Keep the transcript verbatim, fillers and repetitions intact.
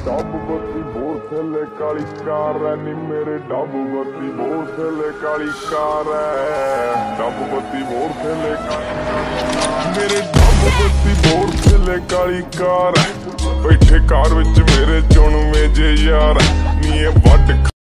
dub बत्ती बोर थले काली कार है नी मेरे डब बत्ती बोर थले काली कार है डब बत्ती बोर थले मेरे डब बत्ती बोर थले काली कार है बैठे कार विच मेरे चुनवे जे यार नी वड